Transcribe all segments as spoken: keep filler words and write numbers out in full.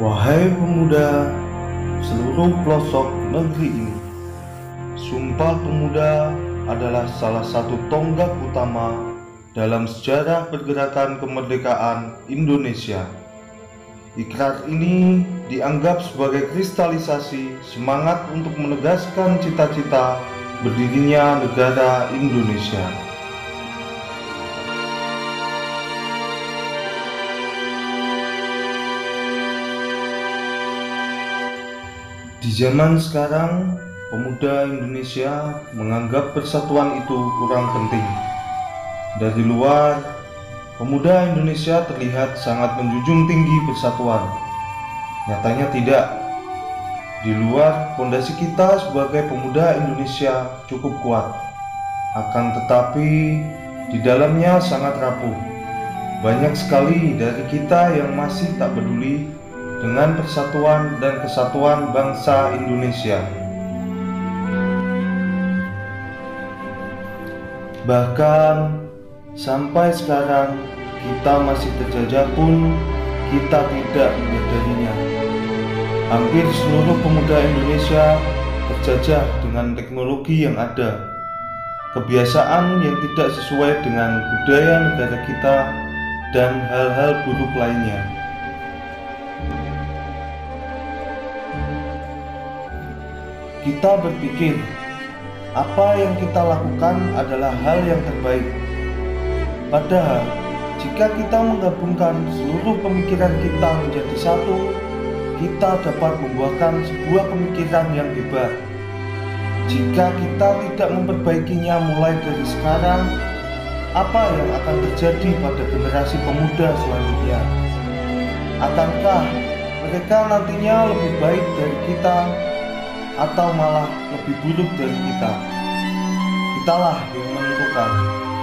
Wahai pemuda seluruh pelosok negeri ini, Sumpah Pemuda adalah salah satu tonggak utama dalam sejarah pergerakan kemerdekaan Indonesia. Ikrar ini dianggap sebagai kristalisasi semangat untuk menegaskan cita-cita berdirinya negara Indonesia. Di zaman sekarang, pemuda Indonesia menganggap persatuan itu kurang penting. Dari luar, pemuda Indonesia terlihat sangat menjunjung tinggi persatuan. Nyatanya tidak. Di luar, fondasi kita sebagai pemuda Indonesia cukup kuat. Akan tetapi, di dalamnya sangat rapuh. Banyak sekali dari kita yang masih tak peduli dengan persatuan dan kesatuan bangsa Indonesia. Bahkan sampai sekarang kita masih terjajah pun kita tidak menyadarinya. Hampir seluruh pemuda Indonesia terjajah dengan teknologi yang ada, kebiasaan yang tidak sesuai dengan budaya negara kita, dan hal-hal buruk lainnya. Kita berpikir apa yang kita lakukan adalah hal yang terbaik. Padahal, jika kita menggabungkan seluruh pemikiran kita menjadi satu, kita dapat membuahkan sebuah pemikiran yang hebat. Jika kita tidak memperbaikinya mulai dari sekarang, apa yang akan terjadi pada generasi pemuda selanjutnya? Akankah mereka nantinya lebih baik dari kita, atau malah lebih buruk dari kita? Kitalah yang menentukan.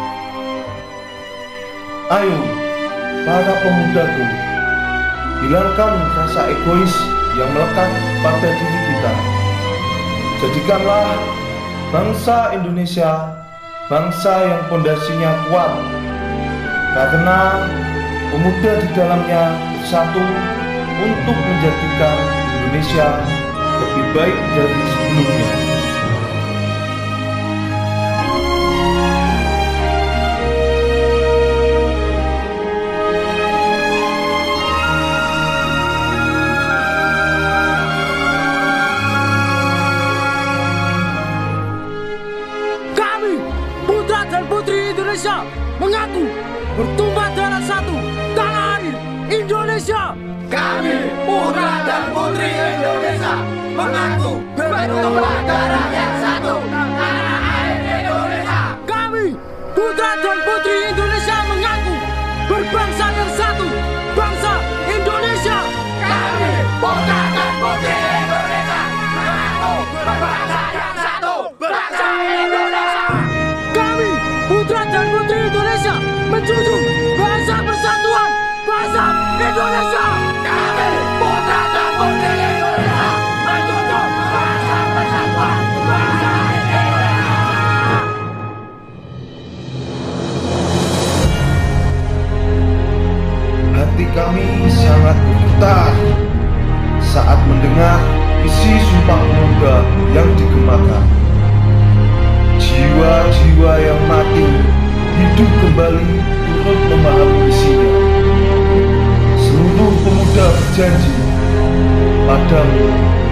Ayo, para pemudaku, hilangkan rasa egois yang melekat pada diri kita. Jadikanlah bangsa Indonesia bangsa yang pondasinya kuat, karena pemuda di dalamnya bersatu untuk menjadikan Indonesia lebih baik dari sebelumnya. Kami, putra dan putri Indonesia, mengaku bertumpah darah satu tanah air Indonesia. Kami, putra dan putri Indonesia, mengaku bertumpah darah yang satu tanah air Indonesia. Kami, putra dan putri Indonesia, mengaku berbangsa yang satu, bangsa Indonesia. Kami, putra dan putri Indonesia, mengaku berbangsa yang satu, bangsa Indonesia. Kami, putra dan putri Indonesia, menjunjung bahasa persatuan bangsa Indonesia. Kami, putra dan putri Indonesia, menjunjung bahasa persatuan bangsa Indonesia. Hati kami sangat bergetar saat mendengar isi Sumpah Pemuda yang digemakan. Jiwa-jiwa yang mati hidup kembali turut memahami isinya. Seluruh pemuda berjanji padamu